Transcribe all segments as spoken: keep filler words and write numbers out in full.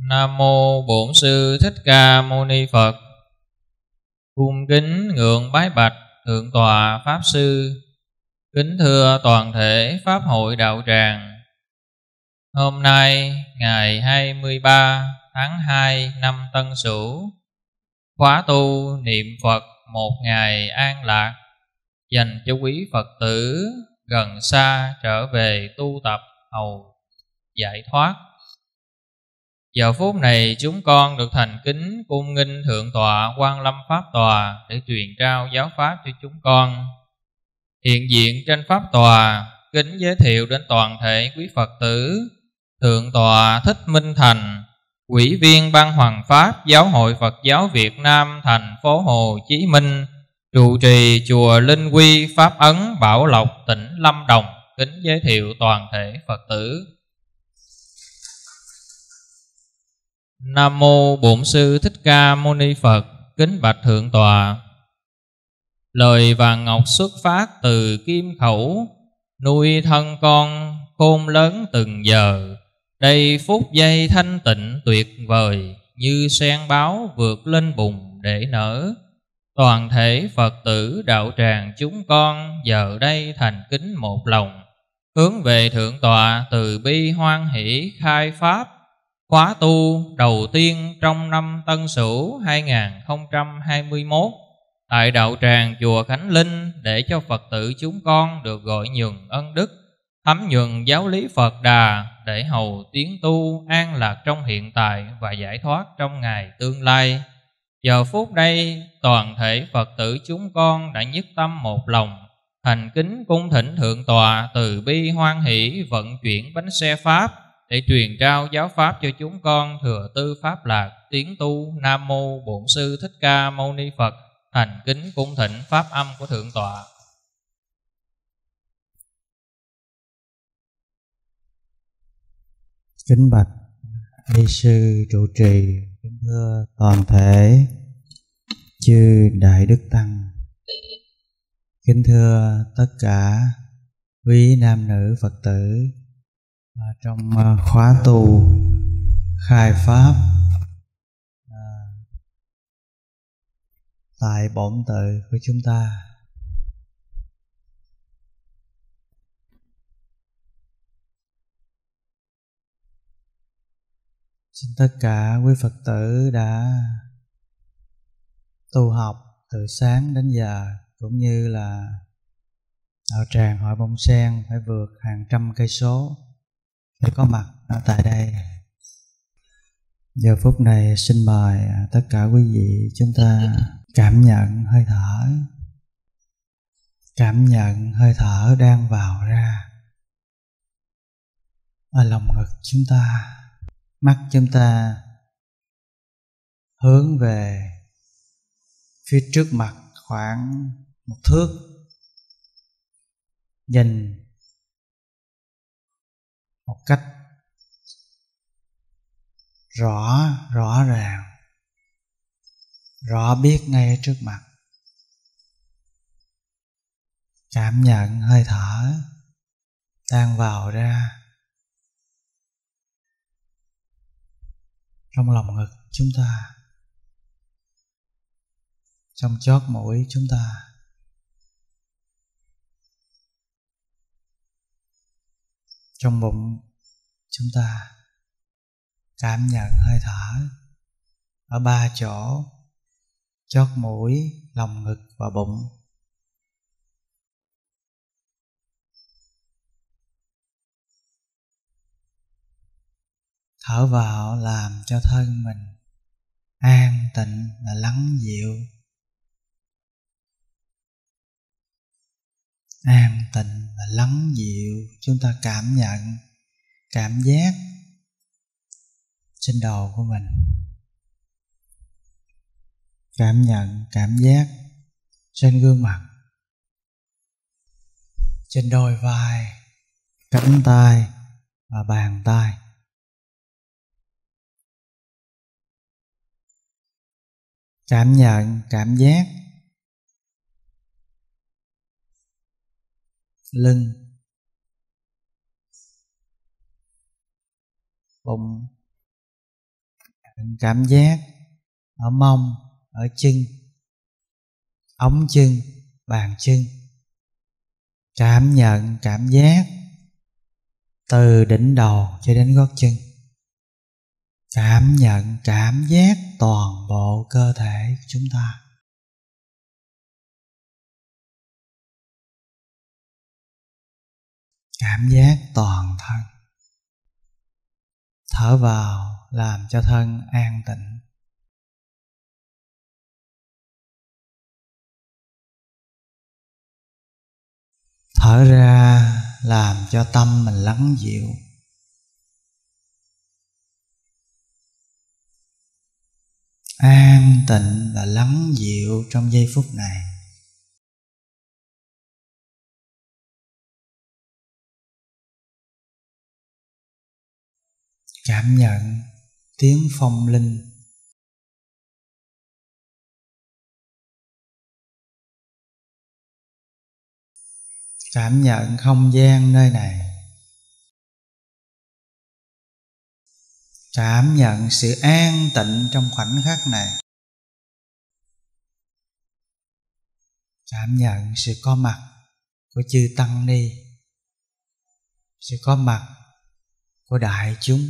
Nam mô Bổn Sư Thích Ca Mâu Ni Phật. Cung kính ngưỡng bái bạch Thượng tọa Pháp Sư. Kính thưa toàn thể Pháp hội đạo tràng. Hôm nay ngày hai mươi ba tháng hai năm Tân Sửu, khóa tu niệm Phật một ngày an lạc, dành cho quý Phật tử gần xa trở về tu tập hầu giải thoát. Giờ phút này chúng con được thành kính cung nghinh Thượng tọa Quan Lâm Pháp Tòa để truyền trao giáo pháp cho chúng con. Hiện diện trên Pháp Tòa kính giới thiệu đến toàn thể quý Phật tử Thượng tọa Thích Minh Thành, Ủy viên Ban Hoằng Pháp Giáo hội Phật giáo Việt Nam thành phố Hồ Chí Minh, trụ trì chùa Linh Quy Pháp Ấn Bảo Lộc, tỉnh Lâm Đồng, kính giới thiệu toàn thể Phật tử. Nam mô Bổn Sư Thích Ca Mâu Ni Phật. Kính bạch Thượng tọa, lời vàng ngọc xuất phát từ kim khẩu, nuôi thân con khôn lớn từng giờ. Đây phút giây thanh tịnh tuyệt vời, như sen báo vượt lên bùn để nở. Toàn thể Phật tử đạo tràng chúng con giờ đây thành kính một lòng, hướng về Thượng tọa từ bi hoan hỷ khai pháp. Khóa tu đầu tiên trong năm Tân Sửu hai nghìn không trăm hai mươi mốt tại đạo tràng chùa Khánh Linh, để cho Phật tử chúng con được gọi nhường ân đức, thấm nhuần giáo lý Phật Đà, để hầu tiến tu an lạc trong hiện tại và giải thoát trong ngày tương lai. Giờ phút đây toàn thể Phật tử chúng con đã nhất tâm một lòng, thành kính cung thỉnh Thượng tọa từ bi hoan hỷ vận chuyển bánh xe Pháp để truyền trao giáo pháp cho chúng con thừa tư pháp lạc tiến tu. Nam mô Bổn Sư Thích Ca Mâu Ni Phật. Thành kính cung thỉnh pháp âm của Thượng tọa. Kính bạch ni sư trụ trì, kính thưa toàn thể chư đại đức tăng, kính thưa tất cả quý nam nữ Phật tử trong khóa tu khai pháp à, tại bổn tự của chúng ta. Xin tất cả quý Phật tử đã tu học từ sáng đến giờ, cũng như là đạo tràng Hội Bông Sen phải vượt hàng trăm cây số để có mặt ở tại đây. Giờ phút này xin mời tất cả quý vị chúng ta cảm nhận hơi thở, cảm nhận hơi thở đang vào ra ở lòng ngực chúng ta. Mắt chúng ta hướng về phía trước mặt khoảng một thước, nhìn một cách rõ rõ ràng, rõ biết ngay trước mặt. Cảm nhận hơi thở đang vào ra trong lòng ngực chúng ta, trong chót mũi chúng ta, trong bụng chúng ta. Cảm nhận hơi thở ở ba chỗ: chót mũi, lòng ngực và bụng. Thở vào làm cho thân mình an tịnh và lắng dịu, an tịnh và lắng dịu. Chúng ta cảm nhận cảm giác trên đầu của mình, cảm nhận cảm giác trên gương mặt, trên đôi vai, cánh tay và bàn tay. Cảm nhận cảm giác lưng, bụng, Đừng cảm giác ở mông, ở chân, ống chân, bàn chân. Cảm nhận cảm giác từ đỉnh đầu cho đến gót chân. Cảm nhận cảm giác toàn bộ cơ thể của chúng ta. Cảm giác toàn thân. Thở vào làm cho thân an tịnh. Thở ra làm cho tâm mình lắng dịu. An tịnh và lắng dịu trong giây phút này. Cảm nhận tiếng phong linh. Cảm nhận không gian nơi này. Cảm nhận sự an tịnh trong khoảnh khắc này. Cảm nhận sự có mặt của chư Tăng Ni, sự có mặt của đại chúng.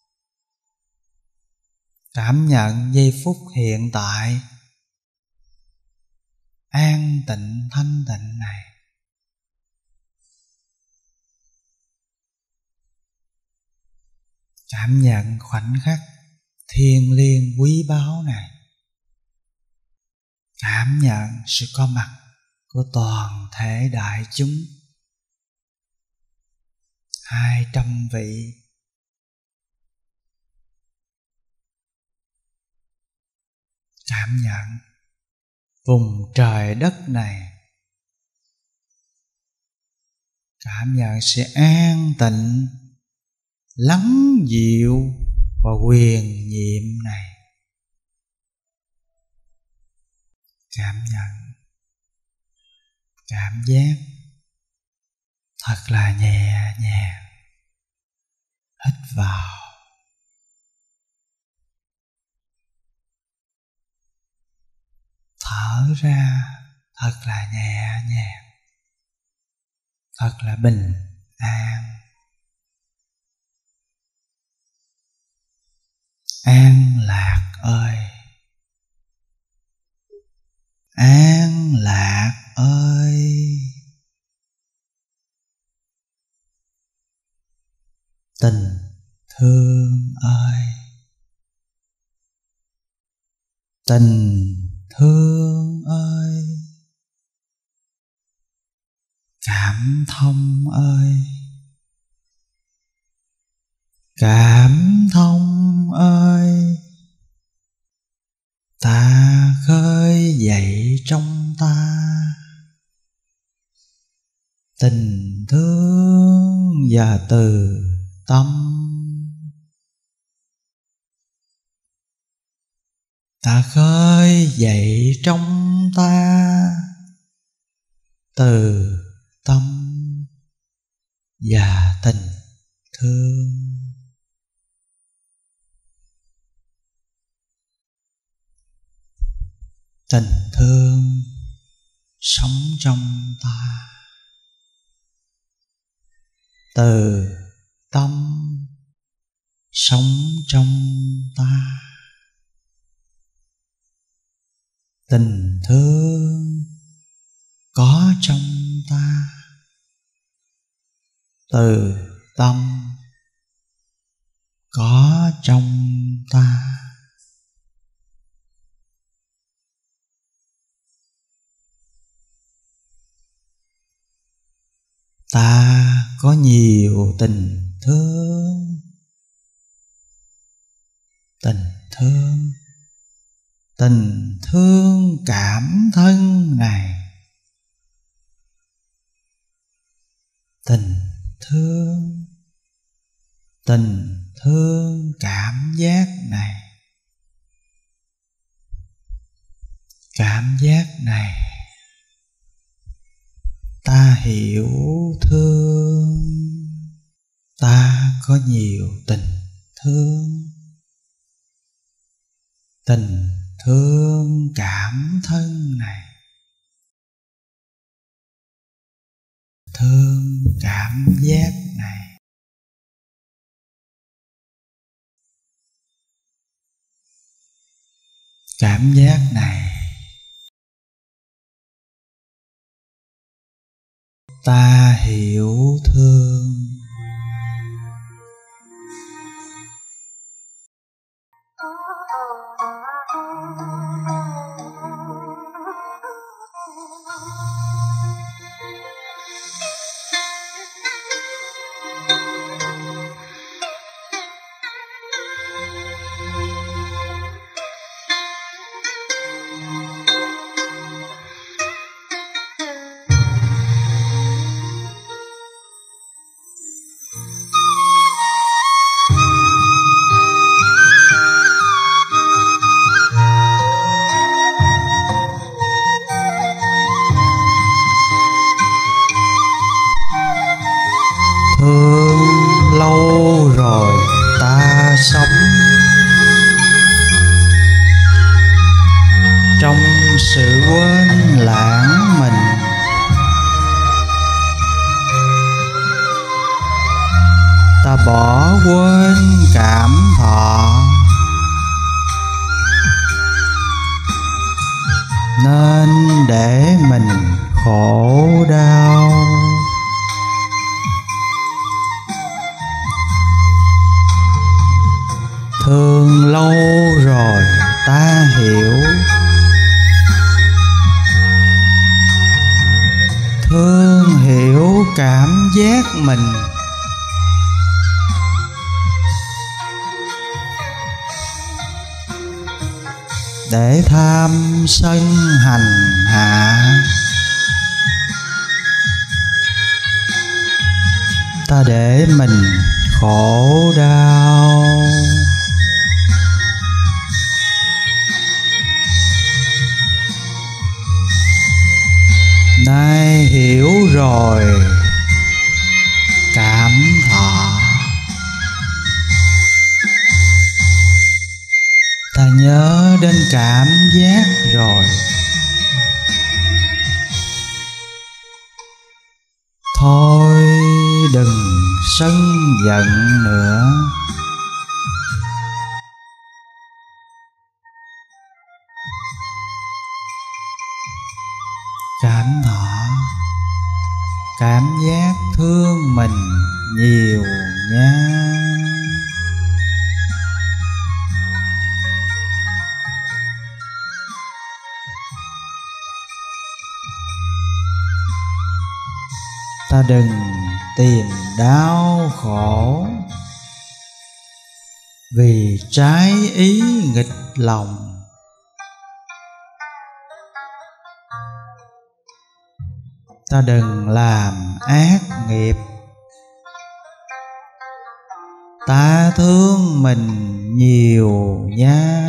Cảm nhận giây phút hiện tại an tịnh thanh tịnh này. Cảm nhận khoảnh khắc thiêng liêng quý báu này. Cảm nhận sự có mặt của toàn thể đại chúng. Hai trăm vị. Cảm nhận vùng trời đất này. Cảm nhận sự an tịnh, lắng dịu và quyền nhiệm này. Cảm nhận cảm giác thật là nhẹ nhàng. Hít vào, thở ra thật là nhẹ nhàng, thật là bình an. An lạc ơi, an lạc ơi. Tình thương ơi, tình thương ơi. Cảm thông ơi, cảm thông ơi. Ta khơi dậy trong ta tình thương và từ tâm. Ta khơi dậy trong ta từ tâm và tình thương. Tình thương sống trong ta từ tâm sống trong ta. Tình thương có trong ta từ tâm có trong ta. Ta có nhiều tình thương. Tình thương, tình thương cảm thân này. Tình thương, tình thương cảm giác này. Cảm giác này ta hiểu thương. Ta có nhiều tình thương. tình thương cảm thân này, thương cảm giác này, cảm giác này ta hiểu thương. Thương lâu rồi ta sống trong sự quên lãng mình, ta bỏ quên cảm thọ, nên để mình khổ đau. Thương lâu rồi ta hiểu, thương hiểu cảm giác mình, để tham sân hành hạ, ta để mình khổ đau. Nay hiểu rồi cảm thọ, ta nhớ đến cảm giác rồi. Thôi đừng sân giận nữa, cảm thọ cảm giác thương mình nhiều nha. Ta đừng tìm đau khổ vì trái ý nghịch lòng, ta đừng làm ác nghiệp, ta thương mình nhiều nha.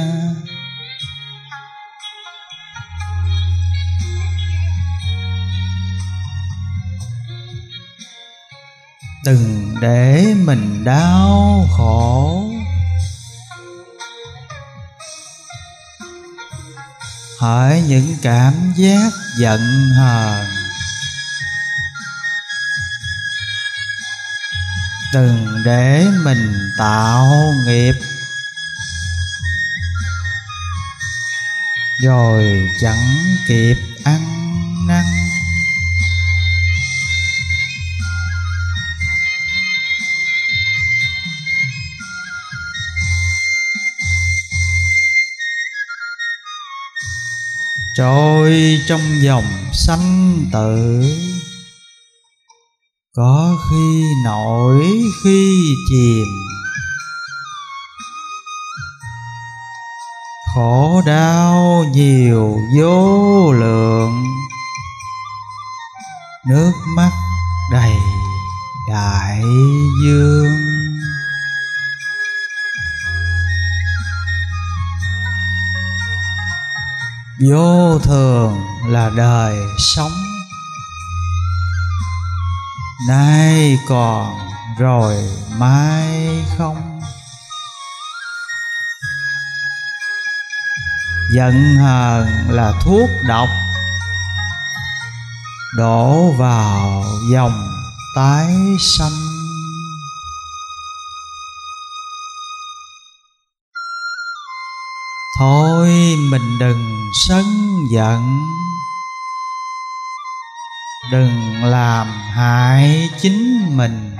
Đừng để mình đau khổ, hỡi những cảm giác giận hờn, đừng để mình tạo nghiệp, rồi chẳng kịp ăn năn. Trôi trong dòng sanh tử, có khi nổi khi chìm, khổ đau nhiều vô lượng, nước mắt đầy đại dương. Vô thường là đời sống, nay còn rồi mai không. Giận hờn là thuốc độc, đổ vào dòng tái sanh. Thôi mình đừng sân giận, đừng làm hại chính mình.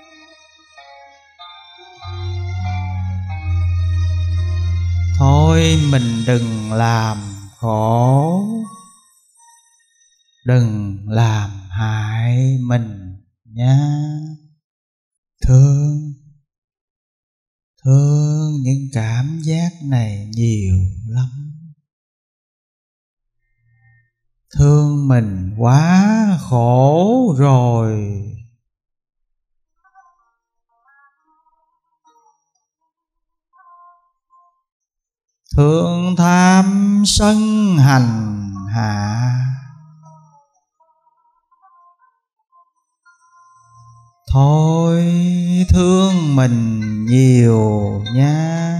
Thôi mình đừng làm khổ, đừng làm hại mình nha. Thương, thương những cảm giác này nhiều lắm. Thương mình quá khổ rồi. Thương tham sân hành hạ, thôi thương mình nhiều nha.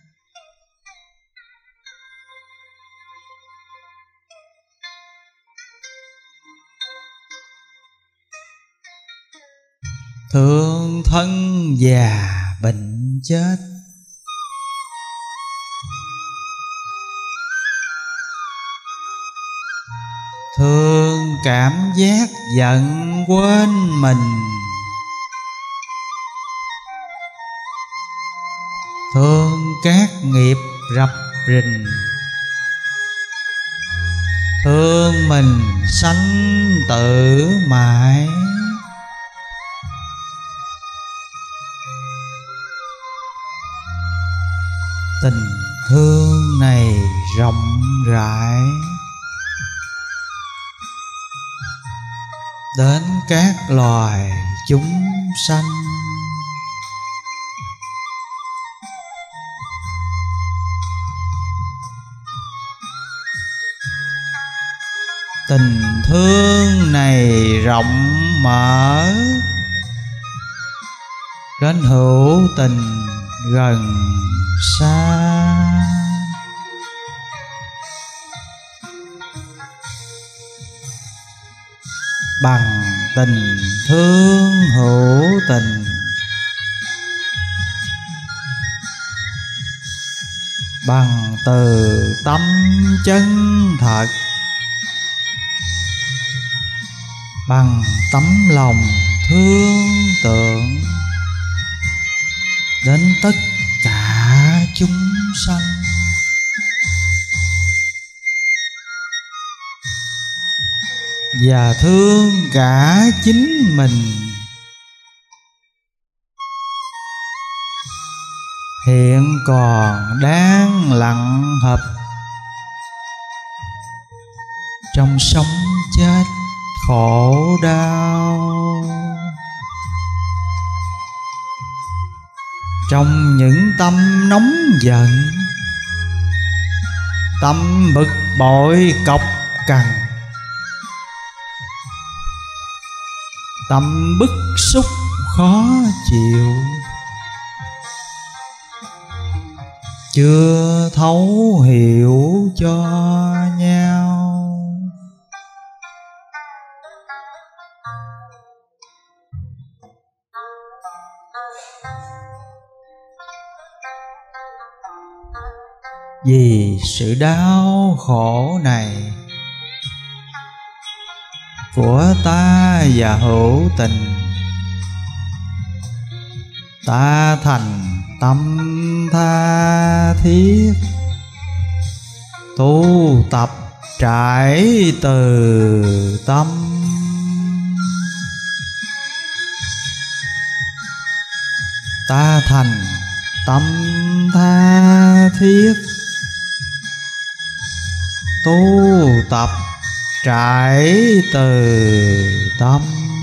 Thương thân già bệnh chết, thương cảm giác giận quên mình, thương các nghiệp rập rình, thương mình sanh tử mãi. Tình thương này rộng rãi đến các loài chúng sanh. Tình thương này rộng mở đến hữu tình gần xa. Bằng tình thương hữu tình, bằng từ tâm chân thật, bằng tấm lòng thương tượng đến tất cả chúng sanh. Và thương cả chính mình. Hiện còn đang lặng thập trong sống chết khổ đau, trong những tâm nóng giận, tâm bực bội cộc cằn, tâm bức xúc khó chịu, chưa thấu hiểu cho nhau. Vì sự đau khổ này của ta và hữu tình, ta thành tâm tha thiết, tu tập trải từ tâm. Ta thành tâm tha thiết, tu tập trải từ tâm.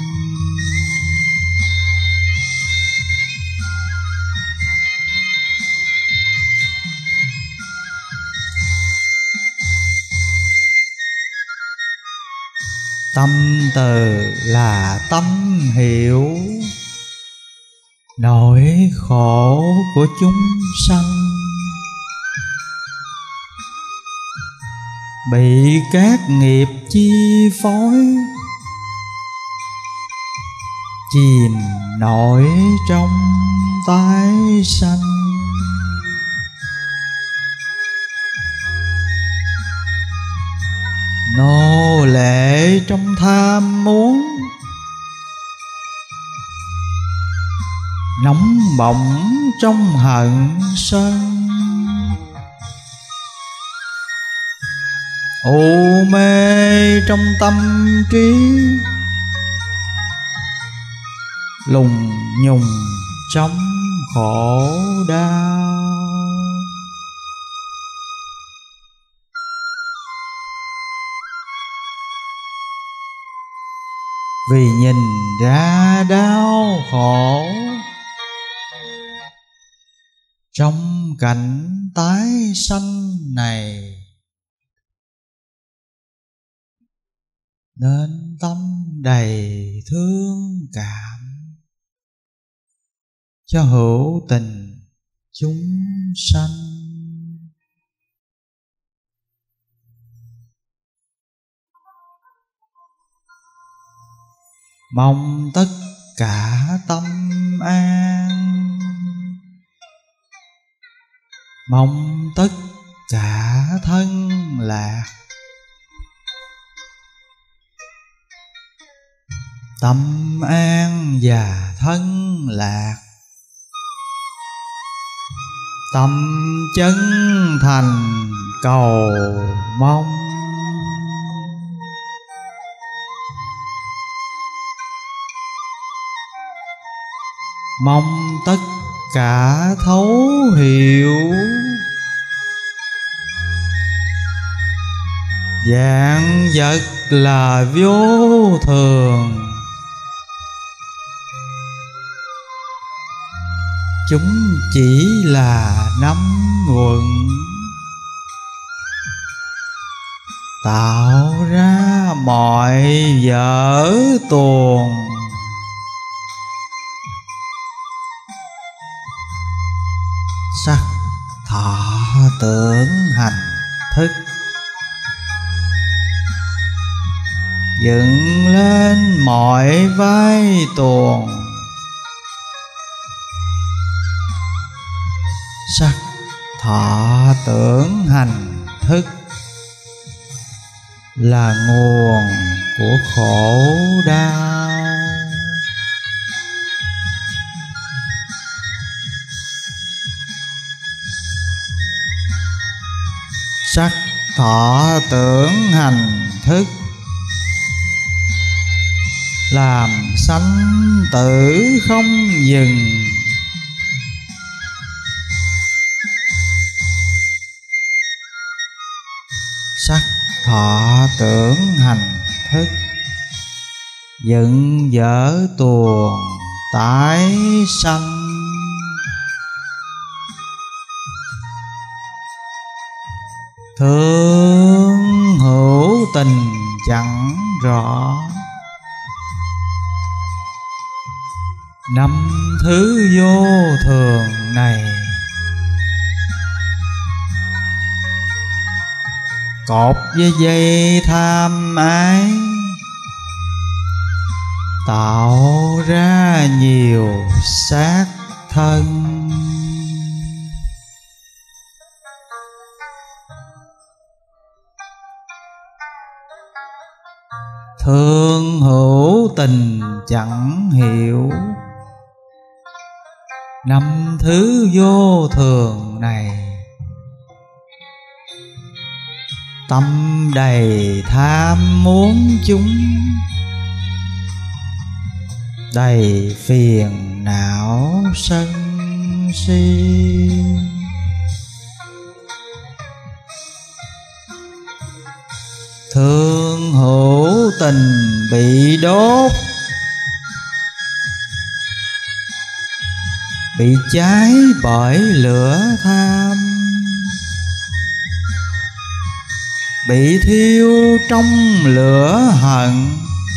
Tâm từ là tâm hiểu nỗi khổ của chúng sanh. bị các nghiệp chi phối, chìm nổi trong tái sanh. Nô lệ trong tham muốn, nóng bỏng trong hận sân, u mê trong tâm trí, lùng nhùng trong khổ đau. Vì nhìn ra đau khổ trong cảnh tái sanh này, nên tâm đầy thương cảm cho hữu tình chúng sanh. Mong tất cả tâm an, mong tất cả thân lạc, tâm an và thân lạc, tâm chân thành cầu mong. Mong tất cả thấu hiểu, vạn vật là vô thường, chúng chỉ là năm uẩn, tạo ra mọi vở tuồng. Sắc thọ tưởng hành thức, dựng lên mọi vai tuồng. Sắc thọ tưởng hành thức là nguồn của khổ đau. Sắc thọ tưởng hành thức làm sanh tử không dừng, sắc thọ tưởng hành thức dựng vở tuồng tái sanh. Thương hữu tình chẳng rõ, năm thứ vô thường này. Cột với dây tham ái, tạo ra nhiều xác thân. Thương hữu tình chẳng hiểu, năm thứ vô thường này. Tâm đầy tham muốn chúng, đầy phiền não sân si. Thương hữu tình bị đốt, bị cháy bởi lửa tham, bị thiêu trong lửa hận,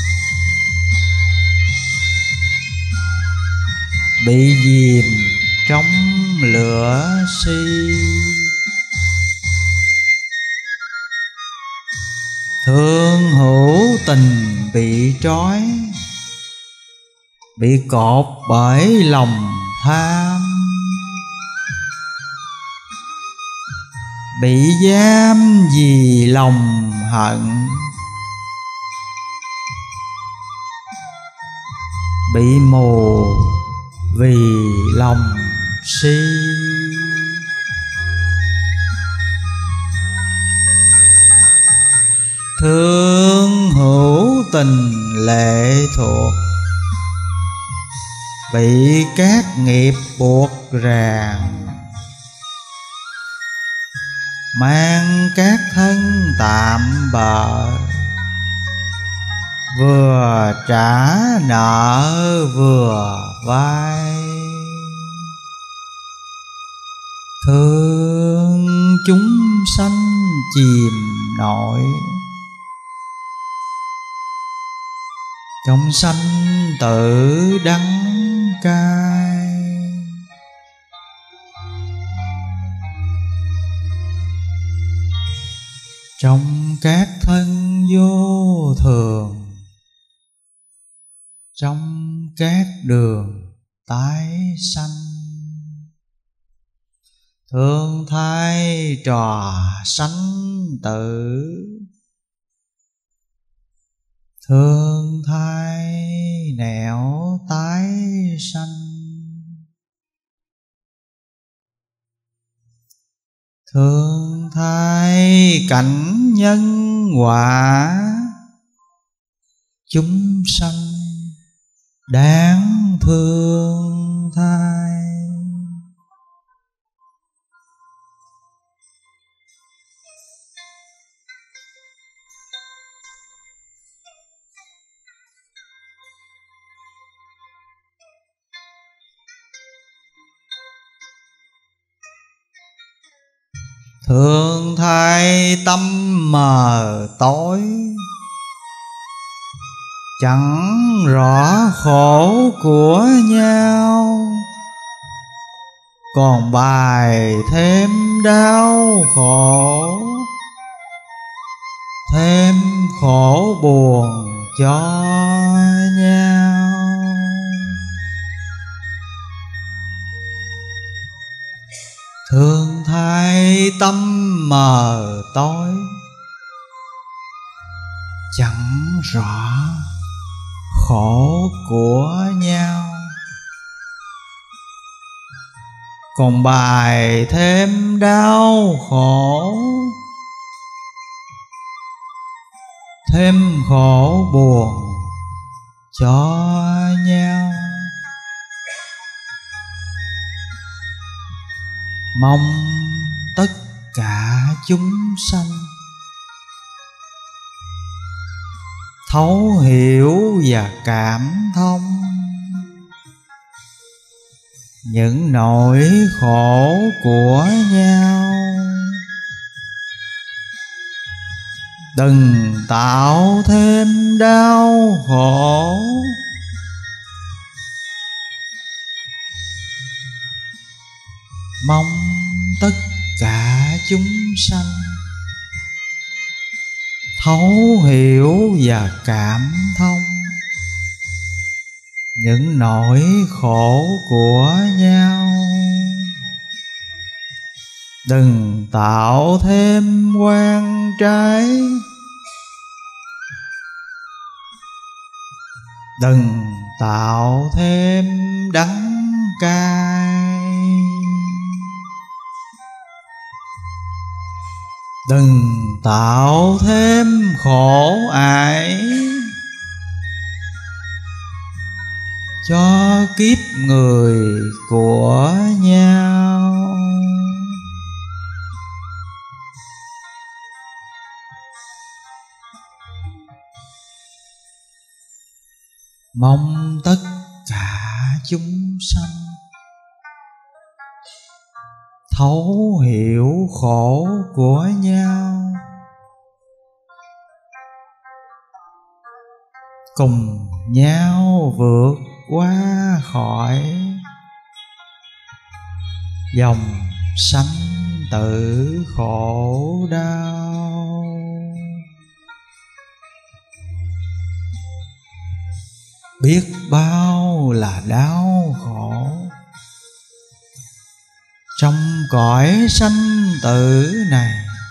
bị dìm trong lửa si. thương hữu tình bị trói, bị cột bởi lòng tham, bị giam vì lòng hận, bị mù vì lòng si. Thương hữu tình lệ thuộc, bị các nghiệp buộc ràng, mang các thân tạm bợ, vừa trả nợ vừa vay. Thương chúng sanh chìm nổi, trong sanh tử đắng cay. Trong các thân vô thường, trong các đường tái sanh, thương thay trò sanh tử, thương thay nẻo tái sanh. Thương thay cảnh nhân quả, chúng sanh đáng thương thay. Thương thay tâm mờ tối, chẳng rõ khổ của nhau, còn bài thêm đau khổ, thêm khổ buồn cho nhau. Thương thay tâm mờ tối, chẳng rõ khổ của nhau, còn bài thêm đau khổ, thêm khổ buồn cho nhau. Mong tất cả chúng sanh thấu hiểu và cảm thông những nỗi khổ của nhau, đừng tạo thêm đau khổ, mong tất cả chúng sanh thấu hiểu và cảm thông những nỗi khổ của nhau, đừng tạo thêm oan trái, đừng tạo thêm đắng cay, đừng tạo thêm khổ ải cho kiếp người của nhau. Mong tất cả chúng sanh thấu hiểu khổ của nhau, cùng nhau vượt qua khỏi dòng sanh tử khổ đau. biết bao là đau khổ trong cõi sanh tử này.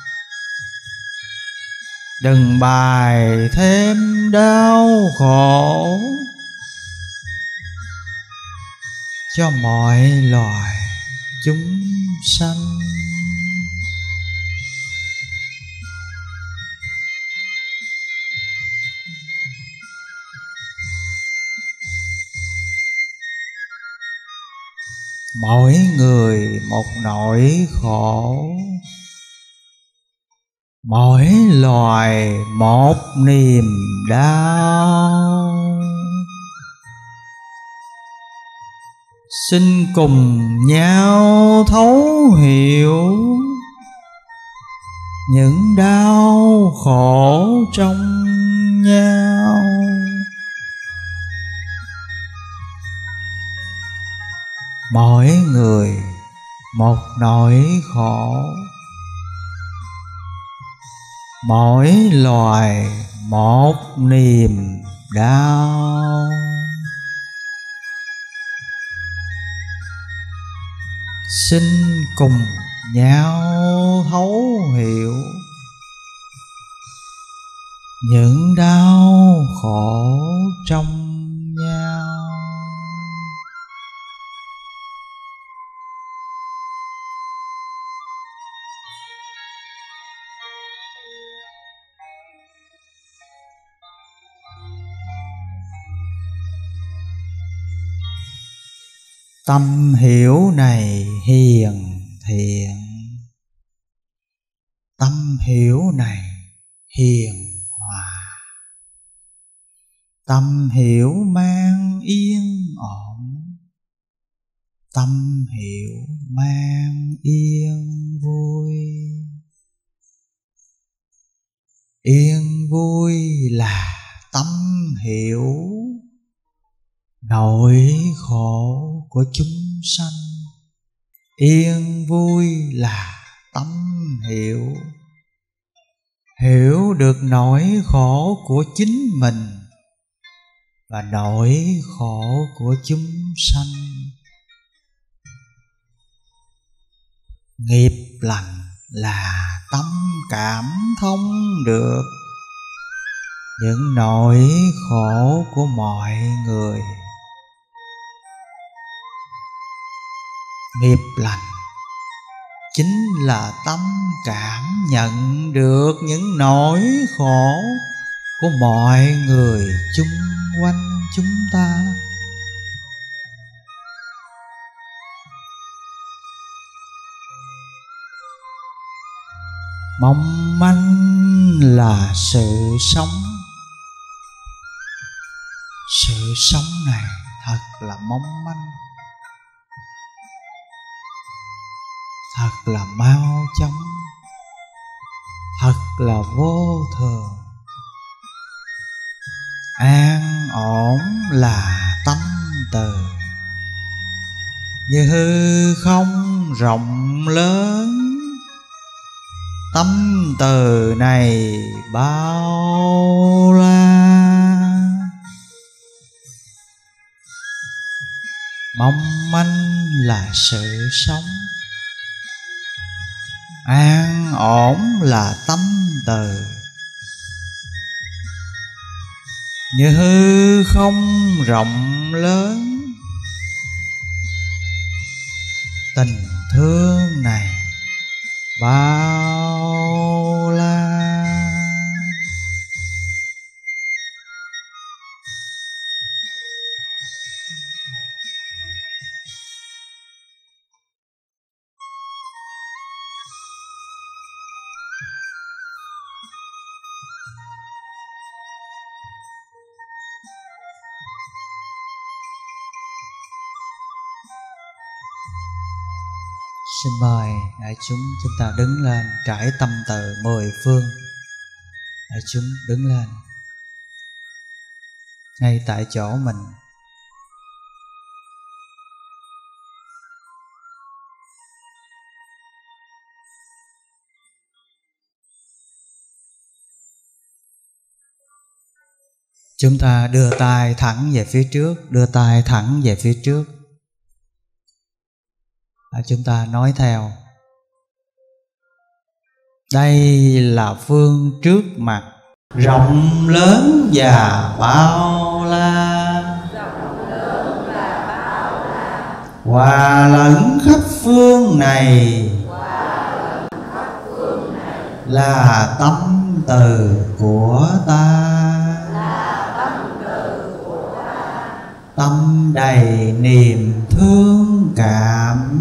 Đừng bài thêm đau khổ cho mọi loài chúng sanh. Mỗi người một nỗi khổ, mỗi loài một niềm đau. Xin cùng nhau thấu hiểu những đau khổ trong nhau. Mỗi người một nỗi khổ, mỗi loài một niềm đau. Xin cùng nhau thấu hiểu những đau khổ trong nhau. Tâm hiểu này hiền thiện, tâm hiểu này hiền hòa, tâm hiểu mang yên ổn, tâm hiểu mang yên vui. Yên vui là tâm hiểu nỗi khổ của chúng sanh. Yên vui là tâm hiểu, hiểu được nỗi khổ của chính mình và nỗi khổ của chúng sanh. Nghiệp lành là tâm cảm thông được những nỗi khổ của mọi người. Nghiệp lành chính là tâm cảm nhận được những nỗi khổ của mọi người chung quanh chúng ta. Mong manh là sự sống, sự sống này thật là mong manh, thật là mau chóng, thật là vô thường. An ổn là tâm từ, như hư không rộng lớn. Tâm từ này bao la, mong manh là sự sống. An ổn là tâm từ, như hư không rộng lớn. Tình thương này bao la, xin mời đại chúng chúng ta đứng lên trải tâm từ mười phương. Đại chúng đứng lên ngay tại chỗ mình. Chúng ta đưa tay thẳng về phía trước, đưa tay thẳng về phía trước. À, chúng ta nói theo. Đây là phương trước mặt, rộng lớn và bao la, hòa lẫn khắp phương này, là tâm từ của ta. Tâm đầy niềm thương cảm,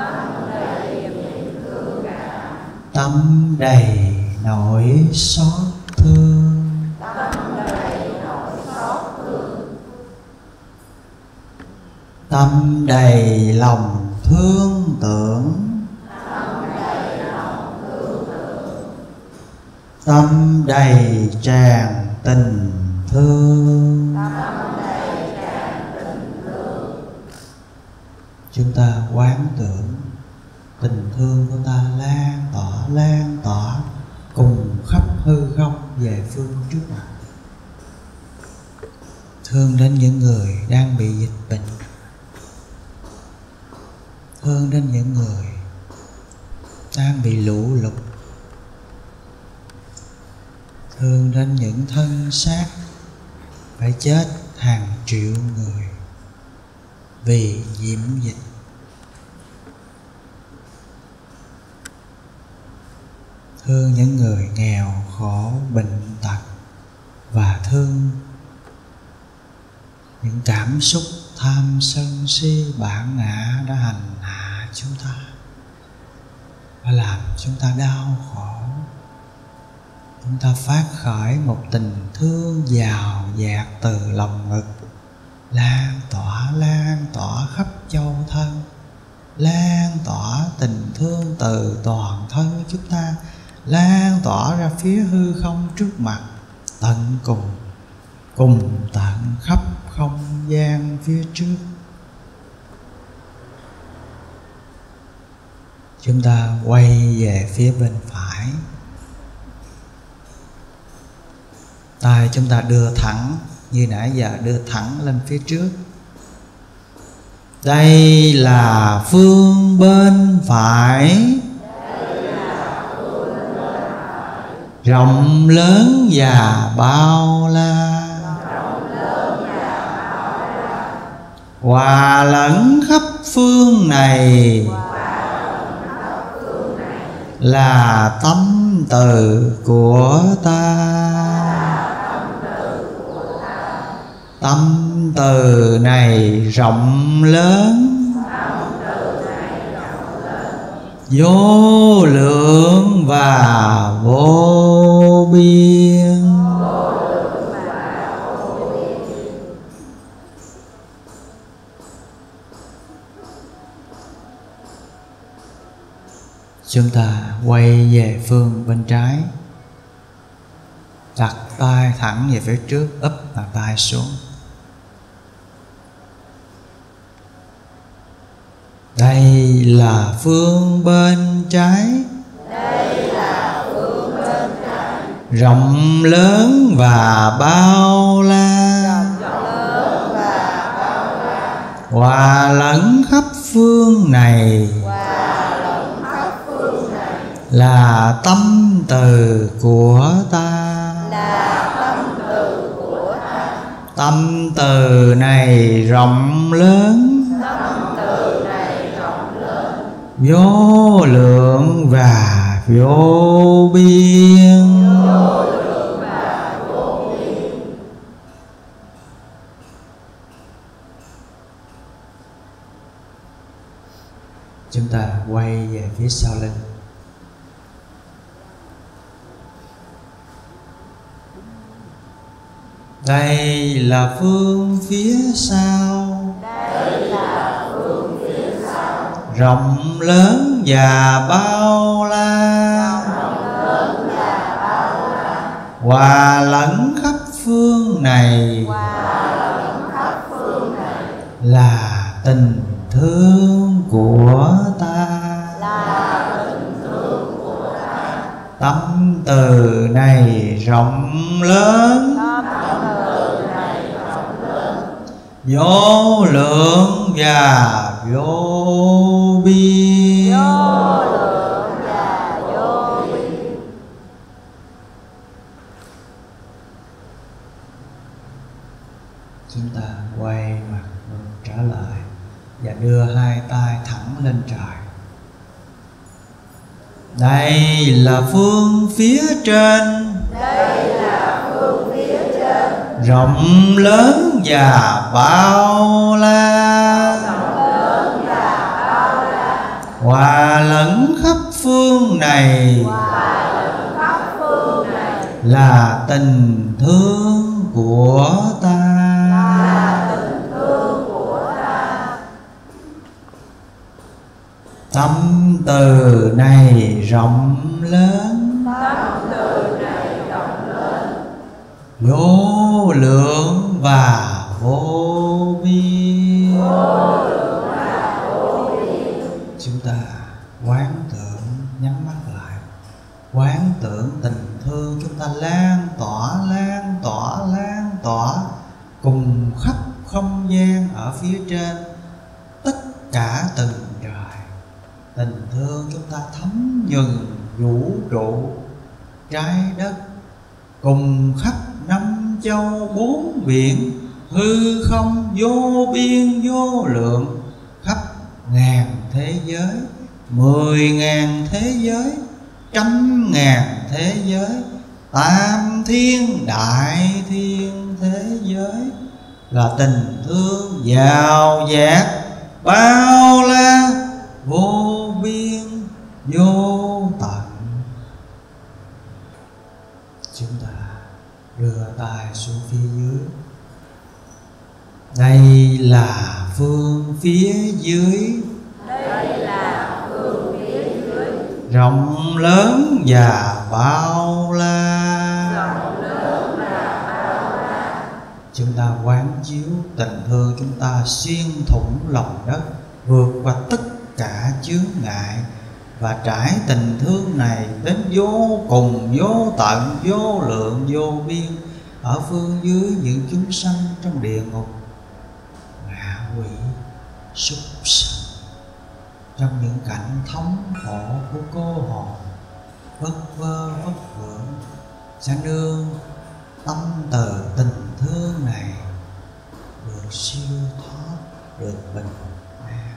tâm đầy nỗi xót thương, tâm đầy lòng thương tưởng, tâm đầy tràn tình thương. Chúng ta quán tưởng tình thương của ta lan tỏa, lan tỏa cùng khắp hư không về phương trước mặt. Thương đến những người đang bị dịch bệnh, thương đến những người đang bị lũ lụt, thương đến những thân xác phải chết hàng triệu người vì nhiễm dịch. Thương những người nghèo khổ bệnh tật, và thương những cảm xúc tham sân si bản ngã đã hành hạ chúng ta, đã làm chúng ta đau khổ. Chúng ta phát khởi một tình thương giàu dạt từ lòng ngực, lan tỏa, lan tỏa khắp châu thân, lan tỏa tình thương từ toàn thân chúng ta, lan tỏa ra phía hư không trước mặt, tận cùng, cùng tận khắp không gian phía trước. Chúng ta quay về phía bên phải, tay chúng ta đưa thẳng như nãy giờ, đưa thẳng lên phía trước. Đây là phương bên phải, rộng lớn và bao la, hòa lẫn khắp phương này, là tâm từ của ta. Tâm từ này rộng lớn, vô lượng và vô biên. Chúng ta quay về phương bên trái, đặt tay thẳng về phía trước, úp bàn tay xuống. Đây là phương bên trái, đây là phương bên trái, rộng lớn và bao la, rộng lớn và bao la, hòa lẫn khắp phương này, hòa lẫn khắp phương này, là tâm từ của ta. là tâm từ của ta. Tâm từ này rộng lớn, Tâm từ này rộng lớn, vô lượng và vô biên. vô lượng và vô biên. Chúng ta quay về phía sau lưng. Đây là phương phía sau, Đây là phương phía sau, rộng lớn và bao la, rộng lớn và bao la, hòa lẫn khắp phương này, hòa lẫn khắp phương này, là tình thương của ta. là tình thương của ta. Tâm từ này rộng lớn, Tâm từ vô lượng và vô biên. vô lượng và vô biên. Chúng ta quay mặt ngược trở lại và đưa hai tay thẳng lên trời. Đây là phương phía trên, đây là phương phía trên, rộng lớn và bao la, rộng lớn và bao la, hòa lẫn khắp phương này, hòa lẫn khắp phương này, là tình thương của ta. là tình thương của ta. Tâm từ này rộng lớn, Tâm từ này rộng lớn, vô lượng và vô biên. vô lượng và vô biên. Chúng ta quán tưởng, nhắm mắt lại, quán tưởng tình thương chúng ta lan tỏa, lan tỏa, lan tỏa cùng khắp không gian ở phía trên, tất cả từng trời. Tình thương chúng ta thấm nhuần vũ trụ trái đất, cùng khắp năm châu bốn biển, hư không vô biên vô lượng, khắp ngàn thế giới, mười ngàn thế giới, trăm ngàn thế giới, tam thiên đại thiên thế giới, là tình thương giàu dạt bao la, vô biên vô tận. Chúng ta đưa tay xuống phía dưới. Đây là phương phía dưới, đây là phương phía dưới, rộng lớn và bao la, rộng lớn và bao la. chúng ta quán chiếu tình thương chúng ta xuyên thủng lòng đất, vượt qua tất cả chướng ngại, và trải tình thương này đến vô cùng vô tận, vô lượng vô biên, ở phương dưới những chúng sanh trong địa ngục, ngạ quỷ, súc sanh, trong những cảnh thống khổ của cô hồn, vất vơ vất vưởng, sẽ nương tâm từ tình thương này được siêu thoát, được bình an.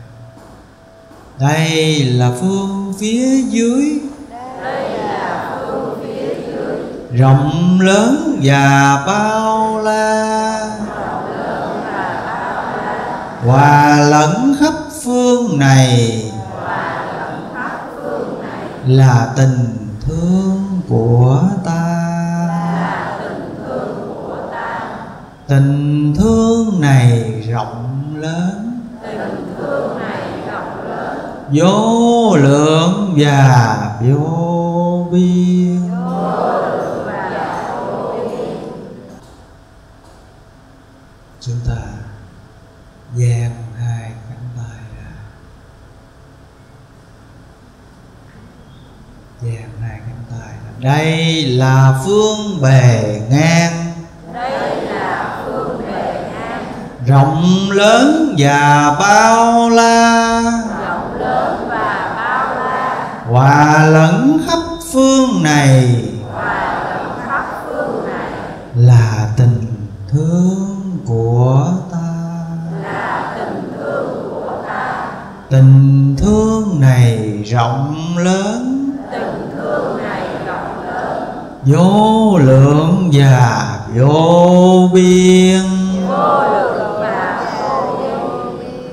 Đây là phương phía dưới, đây là phương phía dưới, rộng lớn và bao la, rộng lớn và bao la, hòa lẫn khắp phương này, hòa lẫn khắp phương này, là tình thương của ta. là tình thương của ta. Tình thương này rộng lớn, Tình thương này rộng lớn, vô lượng và vô biên. vô lượng và vô biên. Chúng ta dang hai cánh tay ra, dang hai cánh tay ra. Đây là phương bề ngang, Đây là phương bề ngang, rộng lớn và bao la, rộng lớn và bao la, hòa lẫn khắp phương này, hòa lẫn khắp phương này, là tình thương của ta. là tình thương của ta. Tình thương này rộng lớn, Tình thương này rộng lớn, vô lượng và vô biên. vô lượng và vô biên.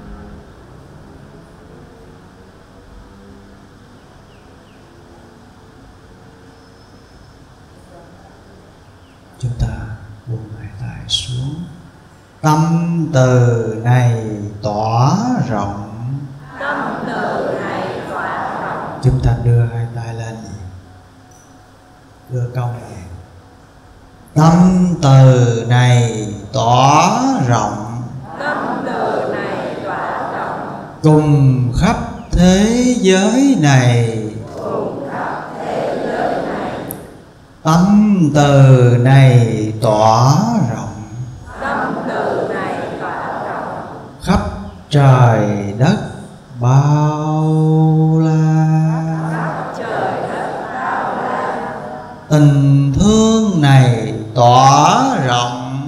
Chúng ta buông hai tay xuống. Tâm từ này tỏa rộng. Tâm từ này tỏa rộng. Chúng ta đưa hai tay lên, đưa câu này. Tâm từ này tỏa rộng, Tâm từ này tỏa rộng, cùng khắp thế giới này. cùng khắp thế giới này. Tâm từ này tỏa rộng, Tâm từ này tỏa trời đất bao la. Tình thương này tỏa rộng,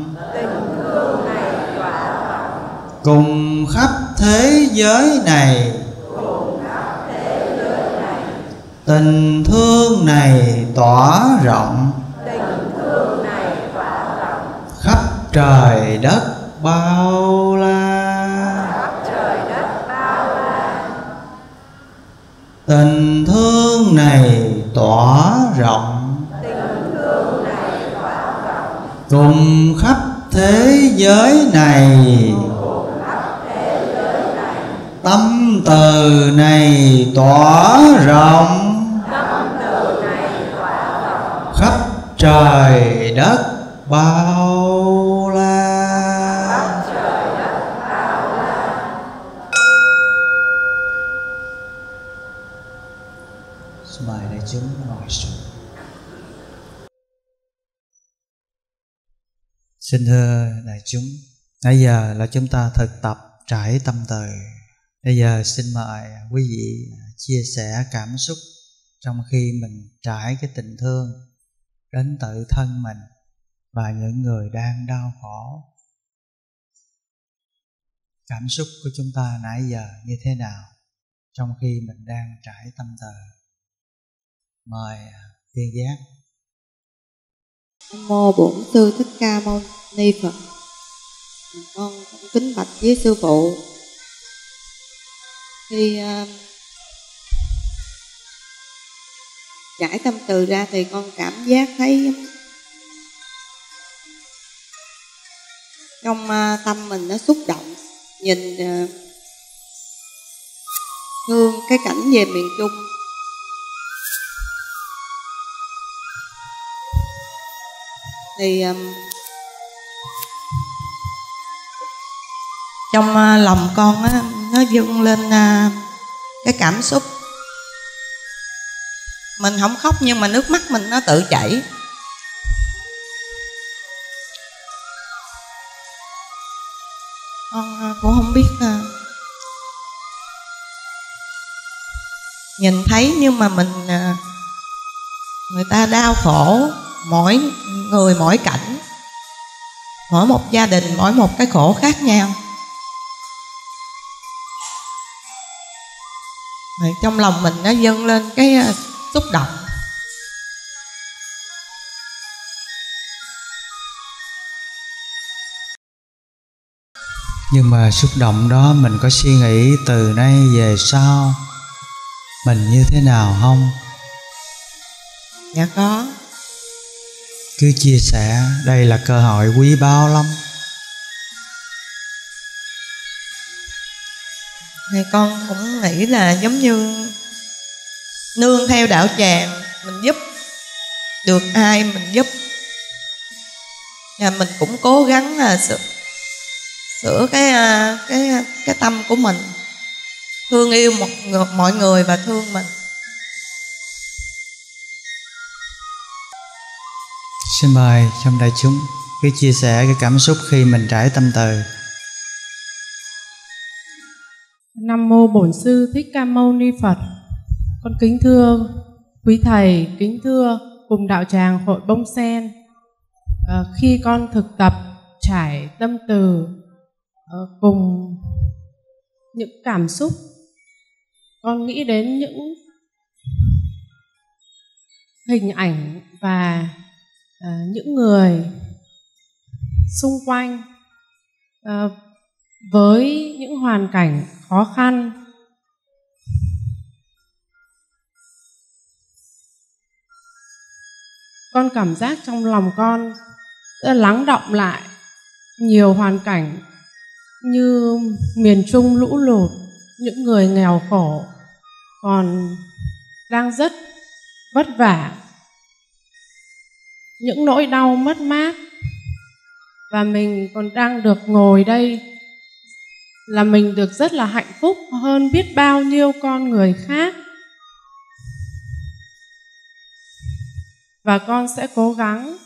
cùng khắp thế giới này. Tình thương này tỏa rộng, khắp trời đất bao la. Tình thương này tỏa rộng, cùng khắp thế giới này. Tâm từ này tỏa rộng, khắp trời đất bao la. Mời đại chúng ngồi xuống. Xin thưa đại chúng, bây giờ là chúng ta thực tập trải tâm từ. Bây giờ xin mời quý vị chia sẻ cảm xúc trong khi mình trải cái tình thương đến tự thân mình và những người đang đau khổ. Cảm xúc của chúng ta nãy giờ như thế nào trong khi mình đang trải tâm từ? Mời Tiên Giác. Nam mô Bổn Sư Thích Ca Mâu Ni Phật. Con kính bạch với sư phụ, khi uh, trải tâm từ ra thì con cảm giác thấy trong uh, tâm mình nó xúc động, nhìn uh, thương cái cảnh về miền Trung. Thì um, trong uh, lòng con á, nó dâng lên uh, cái cảm xúc. Mình không khóc nhưng mà nước mắt mình nó tự chảy. Con uh, cũng không biết uh, nhìn thấy, nhưng mà mình uh, người ta đau khổ, mỗi người mỗi cảnh, mỗi một gia đình mỗi một cái khổ khác nhau. Rồi trong lòng mình nó dâng lên cái xúc động. Nhưng mà xúc động đó mình có suy nghĩ từ nay về sau mình như thế nào không? Dạ có. Cứ chia sẻ, đây là cơ hội quý báu lắm. Thì con cũng nghĩ là giống như nương theo đạo tràng, mình giúp được ai mình giúp. Và mình cũng cố gắng là sửa, sửa cái cái cái tâm của mình, thương yêu một người, mọi người và thương mình. Xin mời trong đại chúng cứ chia sẻ cái cảm xúc khi mình trải tâm từ. Nam mô Bổn Sư Thích Ca Mâu Ni Phật. Con kính thưa quý thầy, kính thưa cùng đạo tràng hội Bông Sen. À, khi con thực tập trải tâm từ à, cùng những cảm xúc, con nghĩ đến những hình ảnh và à, những người xung quanh à, với những hoàn cảnh khó khăn. Con cảm giác trong lòng con đã lắng đọng lại nhiều hoàn cảnh như miền Trung lũ lụt, những người nghèo khổ còn đang rất vất vả, những nỗi đau mất mát, và mình còn đang được ngồi đây là mình được rất là hạnh phúc hơn biết bao nhiêu con người khác. Và con sẽ cố gắng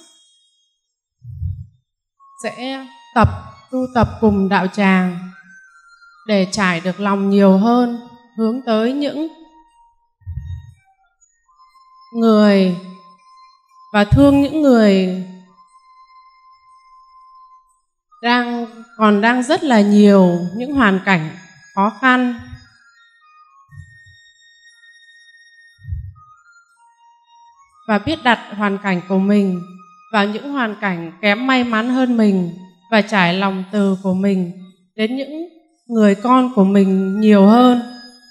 sẽ tập tu tập cùng đạo tràng để trải được lòng nhiều hơn, hướng tới những người và thương những người đang còn đang rất là nhiều những hoàn cảnh khó khăn. Và biết đặt hoàn cảnh của mình vào những hoàn cảnh kém may mắn hơn mình và trải lòng từ của mình đến những người con của mình nhiều hơn.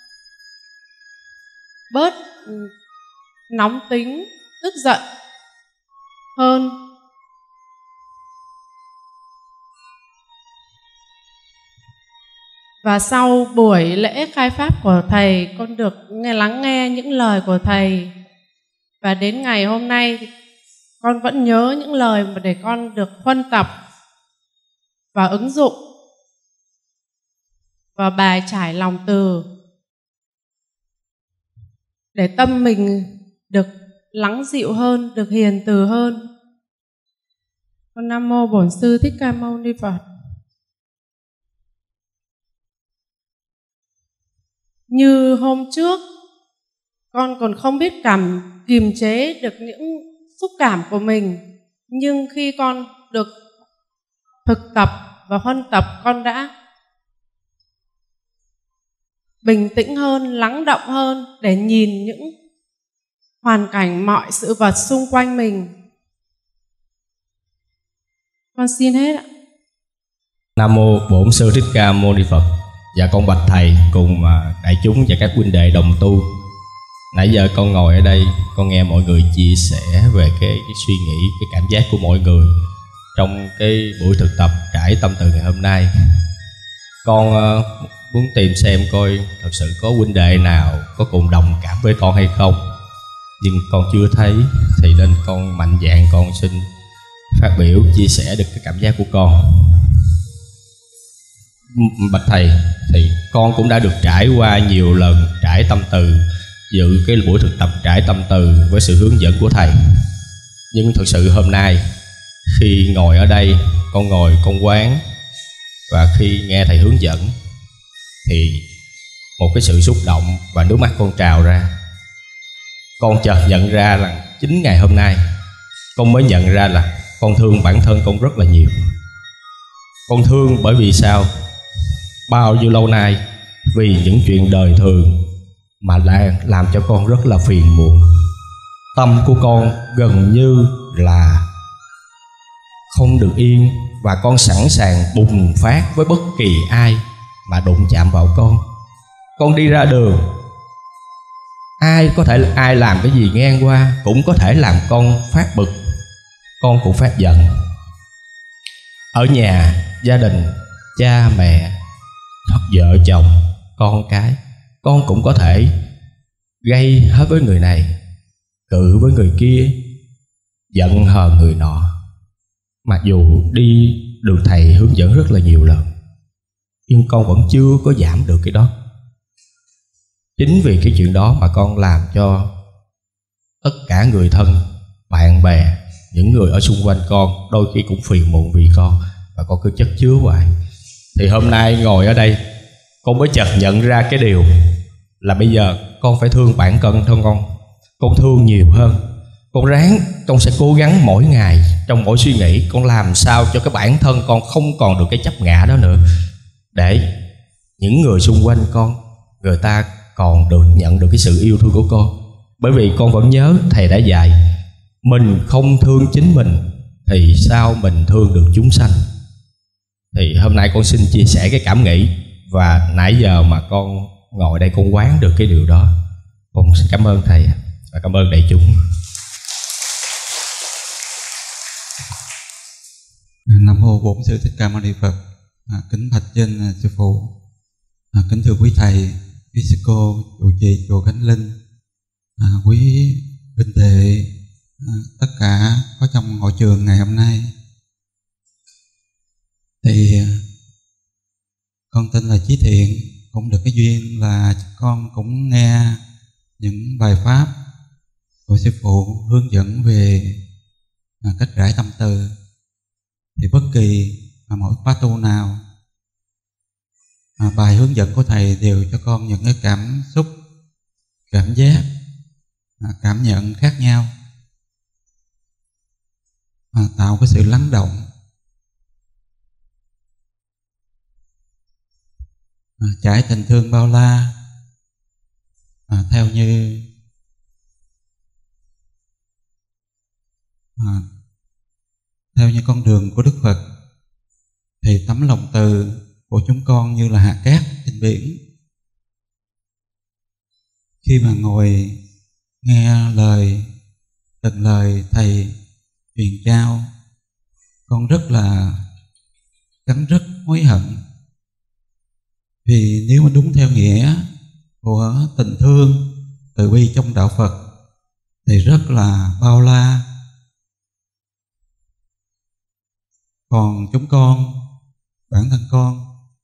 Bớt nóng tính, tức giận hơn. Và sau buổi lễ khai pháp của Thầy, con được nghe lắng nghe những lời của Thầy. Và đến ngày hôm nay, con vẫn nhớ những lời mà để con được huân tập và ứng dụng vào bài trải lòng từ, để tâm mình được lắng dịu hơn, được hiền từ hơn. Con Nam Mô Bổn Sư Thích Ca Mâu Ni Phật. Như hôm trước, con còn không biết cảm kiềm chế được những xúc cảm của mình, nhưng khi con được thực tập và huân tập, con đã bình tĩnh hơn, lắng động hơn để nhìn những hoàn cảnh, mọi sự vật xung quanh mình. Con xin hết ạ. Nam Mô Bổn Sư Thích Ca Mâu Ni Phật. Dạ con bạch Thầy cùng đại chúng và các huynh đệ đồng tu. Nãy giờ con ngồi ở đây, con nghe mọi người chia sẻ về cái, cái suy nghĩ, cái cảm giác của mọi người trong cái buổi thực tập trải tâm từ ngày hôm nay. Con uh, muốn tìm xem coi thật sự có huynh đệ nào có cùng đồng cảm với con hay không, nhưng con chưa thấy, thì nên con mạnh dạn con xin phát biểu chia sẻ được cái cảm giác của con. Bạch Thầy, thì con cũng đã được trải qua nhiều lần trải tâm từ, dự cái buổi thực tập trải tâm từ với sự hướng dẫn của Thầy. Nhưng thực sự hôm nay khi ngồi ở đây, con ngồi con quán, và khi nghe Thầy hướng dẫn thì một cái sự xúc động và nước mắt con trào ra. Con chợt nhận ra là chính ngày hôm nay con mới nhận ra là con thương bản thân con rất là nhiều. Con thương bởi vì sao? Bao nhiêu lâu nay vì những chuyện đời thường mà lại làm cho con rất là phiền muộn. Tâm của con gần như là không được yên, và con sẵn sàng bùng phát với bất kỳ ai mà đụng chạm vào con. Con đi ra đường, ai có thể ai làm cái gì ngang qua cũng có thể làm con phát bực, con cũng phát giận. Ở nhà, gia đình, cha mẹ, vợ chồng, con cái, con cũng có thể gây hết với người này, cự với người kia, giận hờn người nọ. Mặc dù đi được Thầy hướng dẫn rất là nhiều lần, nhưng con vẫn chưa có giảm được cái đó. Chính vì cái chuyện đó mà con làm cho tất cả người thân, bạn bè, những người ở xung quanh con đôi khi cũng phiền muộn vì con, và con cứ chất chứa hoài. Thì hôm nay ngồi ở đây, con mới chợt nhận ra cái điều là bây giờ con phải thương bản thân thân con. Con thương nhiều hơn. Con ráng, con sẽ cố gắng mỗi ngày, trong mỗi suy nghĩ, con làm sao cho cái bản thân con không còn được cái chấp ngã đó nữa, để những người xung quanh con, người ta còn được nhận được cái sự yêu thương của con. Bởi vì con vẫn nhớ Thầy đã dạy, mình không thương chính mình thì sao mình thương được chúng sanh. Thì hôm nay con xin chia sẻ cái cảm nghĩ, và nãy giờ mà con ngồi đây con quán được cái điều đó. Con xin cảm ơn Thầy và cảm ơn đại chúng. Nam Mô Bổn Sư Thích Ca Mâu Ni Phật. À, kính bạch trên sư phụ, à, kính thưa quý thầy, quý sư cô, trụ trì chùa Khánh Linh, à, quý huynh đệ, à, tất cả có trong hội trường ngày hôm nay. Thì con tên là Chí Thiện, cũng được cái duyên là con cũng nghe những bài pháp của sư phụ hướng dẫn về à, cách trải tâm từ. Thì bất kỳ mà mỗi khóa tu nào à, bài hướng dẫn của thầy đều cho con những cái cảm xúc, cảm giác, à, cảm nhận khác nhau, à, tạo cái sự lắng động, à, trải tình thương bao la, à, theo như à, theo như con đường của Đức Phật. Thì tấm lòng từ của chúng con như là hạt cát trên biển. Khi mà ngồi nghe lời, từng lời thầy truyền trao, con rất là cắn rứt, hối hận. Vì nếu mà đúng theo nghĩa của tình thương, từ bi trong đạo Phật thì rất là bao la. Còn chúng con, bản thân con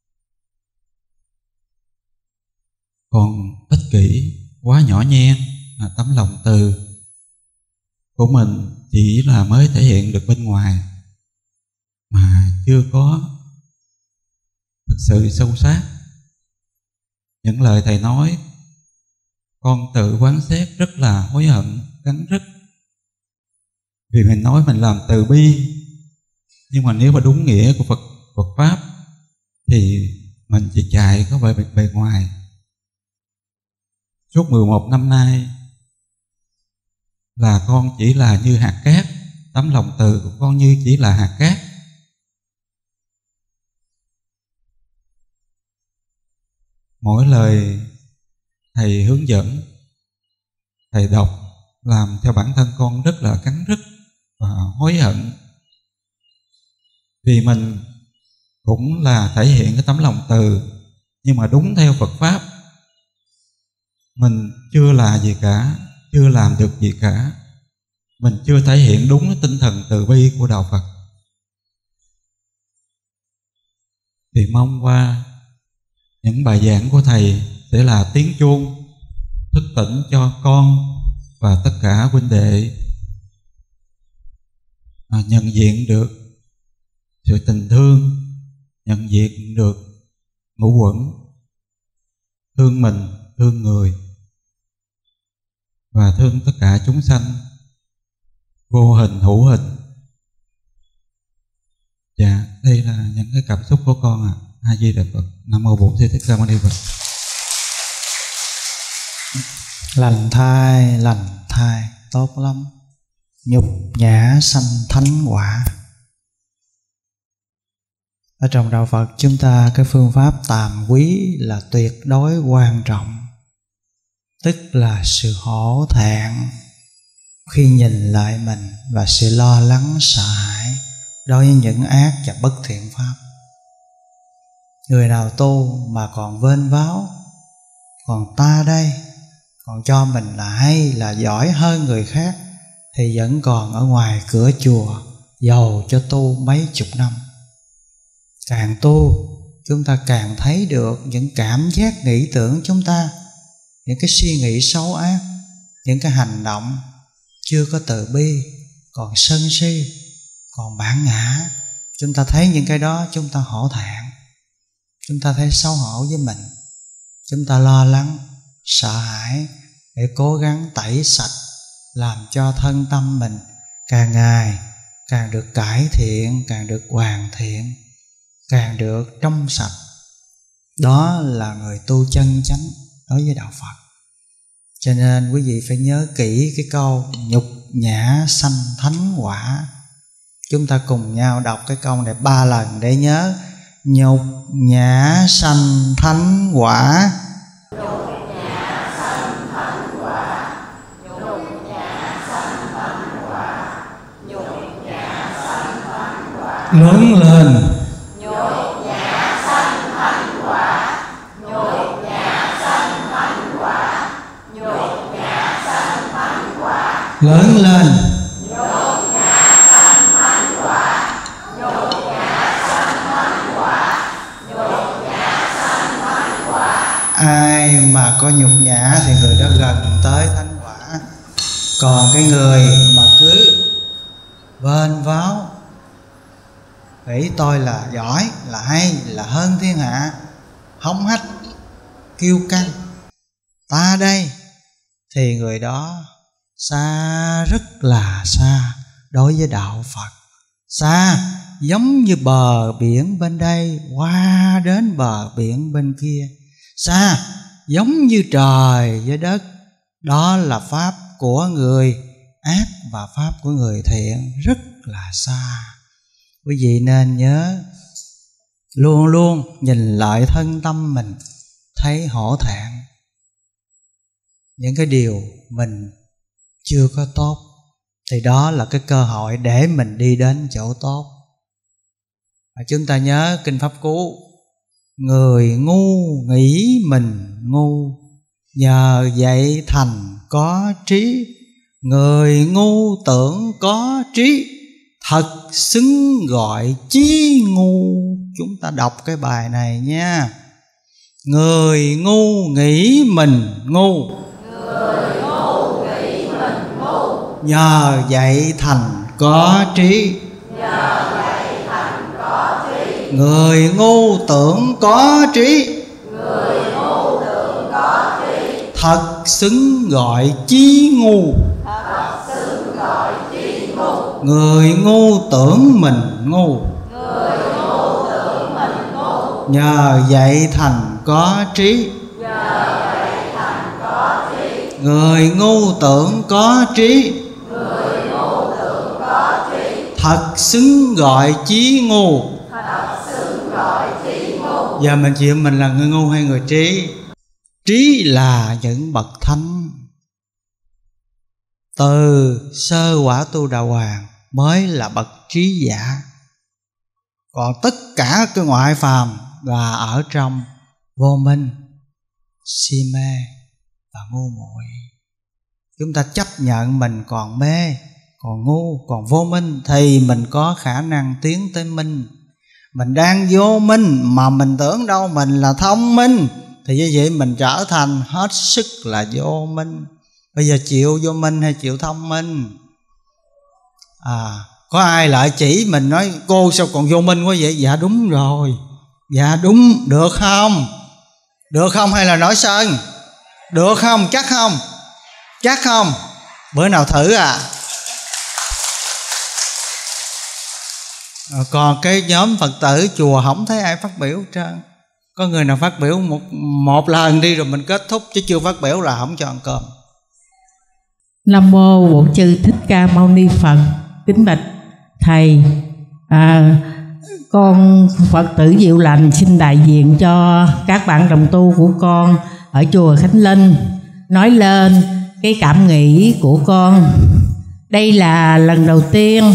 còn ích kỷ, quá nhỏ nhen, à, tấm lòng từ của mình chỉ là mới thể hiện được bên ngoài mà chưa có thực sự sâu sắc. Những lời thầy nói con tự quán xét rất là hối hận, cắn rứt. Vì mình nói mình làm từ bi, nhưng mà nếu mà đúng nghĩa của Phật, Phật Pháp thì mình chỉ chạy có bề, bề ngoài. Suốt mười một năm nay là con chỉ là như hạt cát, tấm lòng từ của con như chỉ là hạt cát. Mỗi lời thầy hướng dẫn, thầy đọc làm cho bản thân con rất là cắn rứt và hối hận. Vì mình cũng là thể hiện cái tấm lòng từ, nhưng mà đúng theo Phật Pháp mình chưa là gì cả, chưa làm được gì cả. Mình chưa thể hiện đúng cái tinh thần từ bi của đạo Phật. Thì mong qua những bài giảng của thầy sẽ là tiếng chuông thức tỉnh cho con và tất cả huynh đệ à, nhận diện được sự tình thương, nhận diện được ngũ uẩn, thương mình, thương người và thương tất cả chúng sanh, vô hình hữu hình. Dạ, đây là những cái cảm xúc của con ạ. À. A Di Đà Phật. Nam mô Bổn Sư Thích Ca Mâu Ni Phật. Lành thai, lành thai, tốt lắm. Nhục nhã sanh thánh quả. Ở trong đạo Phật chúng ta cái phương pháp tàm quý là tuyệt đối quan trọng. Tức là sự hổ thẹn khi nhìn lại mình và sự lo lắng sợ hãi đối với những ác và bất thiện pháp. Người nào tu mà còn vênh váo, còn ta đây, còn cho mình là hay là giỏi hơn người khác, thì vẫn còn ở ngoài cửa chùa dầu cho tu mấy chục năm. Càng tu chúng ta càng thấy được những cảm giác nghĩ tưởng chúng ta, những cái suy nghĩ xấu ác, những cái hành động chưa có từ bi, còn sân si, còn bản ngã. Chúng ta thấy những cái đó chúng ta hổ thẹn, chúng ta thấy xấu hổ với mình, chúng ta lo lắng, sợ hãi để cố gắng tẩy sạch, làm cho thân tâm mình càng ngày càng được cải thiện, càng được hoàn thiện, càng được trong sạch. Đó là người tu chân chánh đối với đạo Phật. Cho nên quý vị phải nhớ kỹ cái câu nhục nhã sanh thánh quả. Chúng ta cùng nhau đọc cái câu này ba lần để nhớ. Nhục nhã sanh thánh quả. Nhục nhã sanh thánh quả. Nhục nhã sanh thánh quả. Nhục nhã sanh thánh quả. Lớn lên. Nhục nhã sanh thánh quả. Nhục nhã sanh thánh quả. Nhục nhã sanh thánh quả. Lớn lên. Nhục nhã sanh thánh quả. Nhục nhã sanh thánh quả. Nhục nhã sanh thánh quả. Ai mà có nhục nhã thì người đó gần tới thánh quả. Còn cái người mà cứ vênh váo nghĩ tôi là giỏi, là hay, là hơn thiên hạ, hống hách, kiêu căng, ta đây, thì người đó xa, rất là xa đối với đạo Phật. Xa giống như bờ biển bên đây qua đến bờ biển bên kia. Xa giống như trời với đất. Đó là pháp của người ác và pháp của người thiện, rất là xa. Quý vị nên nhớ luôn luôn nhìn lại thân tâm mình, thấy hổ thẹn những cái điều mình chưa có tốt, thì đó là cái cơ hội để mình đi đến chỗ tốt. Và chúng ta nhớ Kinh Pháp Cú: người ngu nghĩ mình ngu, nhờ vậy thành có trí. Người ngu tưởng có trí, thật xứng gọi chí ngu. Chúng ta đọc cái bài này nha. Người ngu nghĩ mình ngu, người ngu nghĩ mình ngu, nhờ vậy thành có trí. nhờ vậy thành có trí. Người ngu tưởng có trí, người ngu tưởng có trí, thật xứng gọi chí ngu. thật xứng gọi chí ngu. Người ngu tưởng mình ngu, người ngu tưởng mình ngu, nhờ vậy thành có trí. nhờ vậy thành có trí. Người ngu tưởng có trí, người ngu tưởng có trí, thật xứng gọi chí ngu. thật xứng gọi chí ngu. Giờ mình chịu mình là người ngu hay người trí? Trí là những bậc thánh. Từ sơ quả tu đà hoàng mới là bậc trí giả. Còn tất cả cái ngoại phàm là ở trong vô minh, si mê và ngu muội. Chúng ta chấp nhận mình còn mê, còn ngu, còn vô minh, thì mình có khả năng tiến tới minh. Mình đang vô minh mà mình tưởng đâu mình là thông minh, thì như vậy mình trở thành hết sức là vô minh. Bây giờ chịu vô minh hay chịu thông minh? À, có ai lại chỉ mình nói cô sao còn vô minh quá vậy? Dạ đúng rồi. Dạ đúng, được không? Được không hay là nói sân? Được không? Chắc không? Chắc không? Bữa nào thử à? À, còn cái nhóm Phật tử chùa không thấy ai phát biểu hết trơn. Có người nào phát biểu một, một lần đi rồi mình kết thúc, chứ chưa phát biểu là không cho ăn cơm. Nam mô Bổn Sư Thích Ca Mâu Ni Phật. Kính bạch thầy, à, con Phật tử Diệu Lành xin đại diện cho các bạn đồng tu của con ở chùa Khánh Linh nói lên cái cảm nghĩ của con. Đây là lần đầu tiên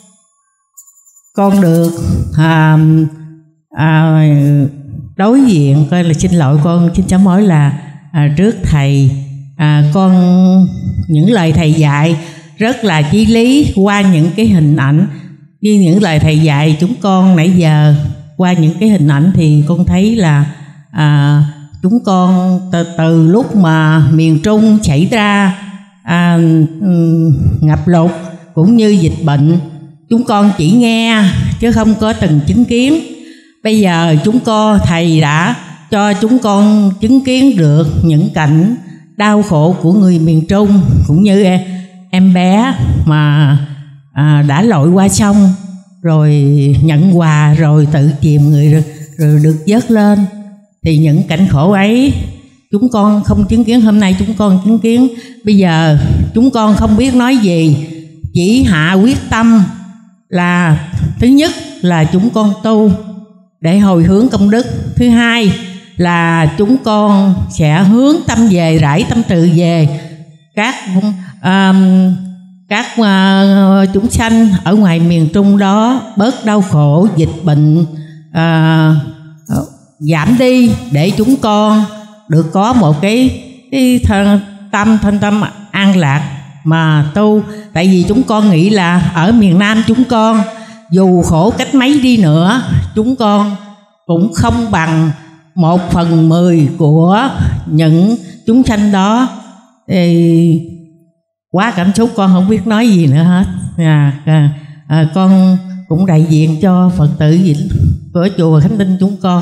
con được à, à, đối diện, coi là xin lỗi con xin sám hối là à, trước thầy, à, con những lời thầy dạy rất là chí lý qua những cái hình ảnh. Như những lời thầy dạy chúng con nãy giờ, qua những cái hình ảnh thì con thấy là à, chúng con từ, từ lúc mà miền Trung xảy ra à, ngập lụt cũng như dịch bệnh, chúng con chỉ nghe chứ không có từng chứng kiến. Bây giờ chúng con, thầy đã cho chúng con chứng kiến được những cảnh đau khổ của người miền Trung, cũng như em, em bé mà à, đã lội qua sông rồi nhận quà rồi tự chìm người rồi, rồi được vớt lên. Thì những cảnh khổ ấy chúng con không chứng kiến, hôm nay chúng con chứng kiến. Bây giờ chúng con không biết nói gì, chỉ hạ quyết tâm là thứ nhất là chúng con tu để hồi hướng công đức, thứ hai là chúng con sẽ hướng tâm về, rải tâm từ về các um, các uh, chúng sanh ở ngoài miền Trung đó, bớt đau khổ, dịch bệnh uh, giảm đi, để chúng con được có một cái, cái thân, tâm thân tâm an lạc mà tu. Tại vì chúng con nghĩ là ở miền Nam chúng con dù khổ cách mấy đi nữa, chúng con cũng không bằng một phần mười của những chúng sanh đó. Thì quá cảm xúc, con không biết nói gì nữa hết. À, à, à, con cũng đại diện cho Phật tử của chùa Khánh Linh chúng con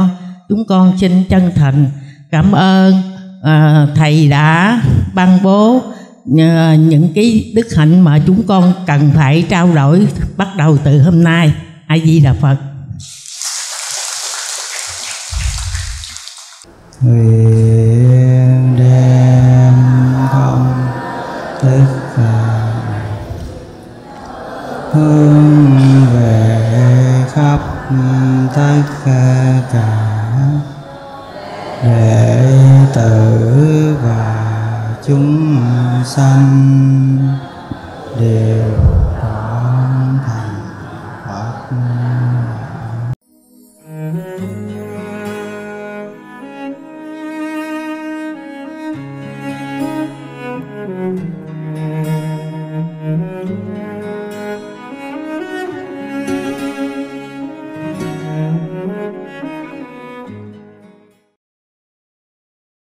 chúng con xin chân thành cảm ơn à, thầy đã ban bố à, những cái đức hạnh mà chúng con cần phải trao đổi bắt đầu từ hôm nay. A Di Đà Phật. Nguyện đem công tất cả hướng về khắp tất cả đệ tử và chúng sanh đều trọn thành Phật